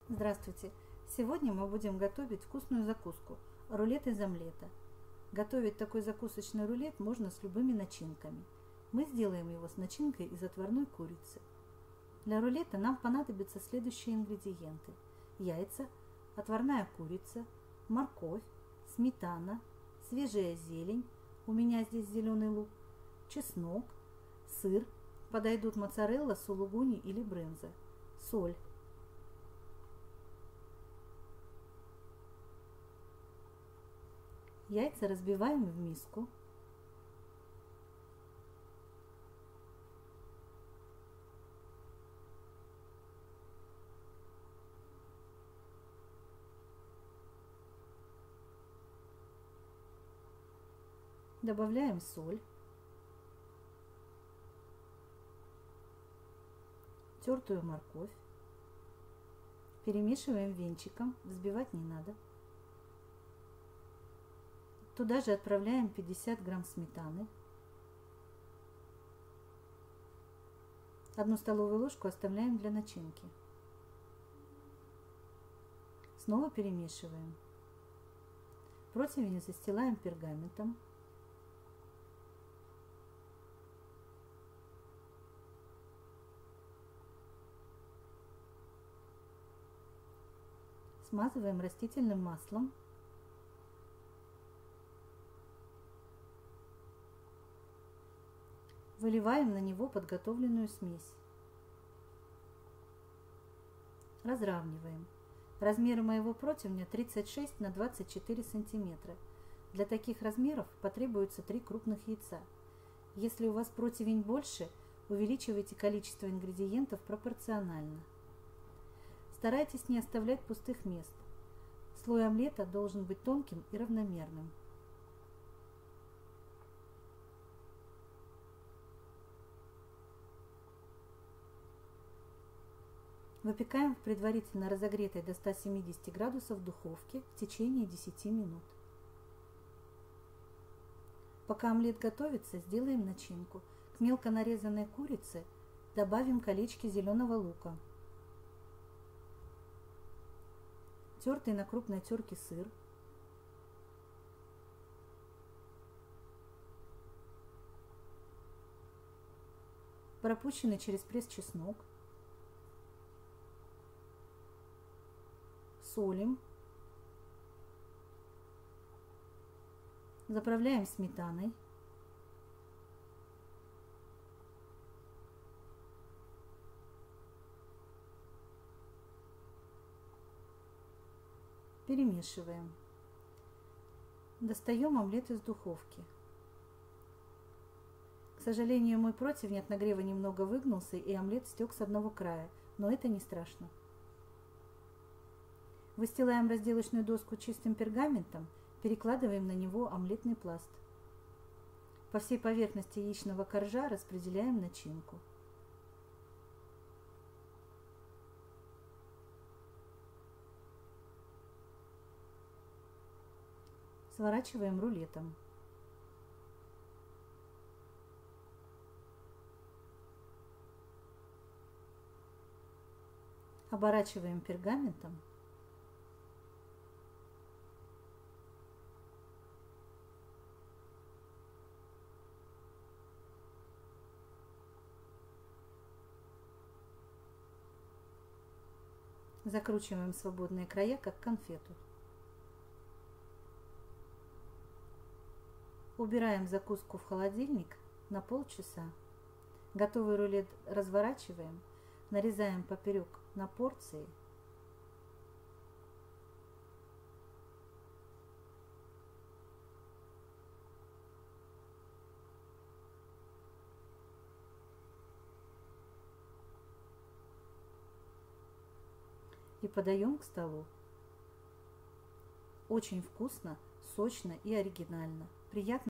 Здравствуйте! Сегодня мы будем готовить вкусную закуску – рулет из омлета. Готовить такой закусочный рулет можно с любыми начинками. Мы сделаем его с начинкой из отварной курицы. Для рулета нам понадобятся следующие ингредиенты: яйца, отварная курица, морковь, сметана, свежая зелень, у меня здесь зеленый лук, чеснок, сыр, подойдут моцарелла, сулугуни или брынза, соль. Яйца разбиваем в миску. Добавляем соль, тертую морковь, перемешиваем венчиком, взбивать не надо. Туда же отправляем 50 грамм сметаны, 1 столовую ложку оставляем для начинки. Снова перемешиваем. Противень застилаем пергаментом. Смазываем растительным маслом. Выливаем на него подготовленную смесь. Разравниваем. Размеры моего противня 36 на 24 сантиметра. Для таких размеров потребуется 3 крупных яйца. Если у вас противень больше, увеличивайте количество ингредиентов пропорционально. Старайтесь не оставлять пустых мест. Слой омлета должен быть тонким и равномерным. Выпекаем в предварительно разогретой до 170 градусов духовке в течение 10 минут. Пока омлет готовится, сделаем начинку. К мелко нарезанной курице добавим колечки зеленого лука, тертый на крупной терке сыр, пропущенный через пресс чеснок, солим, заправляем сметаной, перемешиваем. Достаем омлет из духовки. К сожалению, мой противень от нагрева немного выгнулся, и омлет стек с одного края, но это не страшно. Выстилаем разделочную доску чистым пергаментом, перекладываем на него омлетный пласт. По всей поверхности яичного коржа распределяем начинку. Сворачиваем рулетом. Оборачиваем пергаментом. Закручиваем свободные края, как конфету. Убираем закуску в холодильник на полчаса. Готовый рулет разворачиваем, нарезаем поперек на порции. И подаем к столу. Очень вкусно, сочно и оригинально. Приятного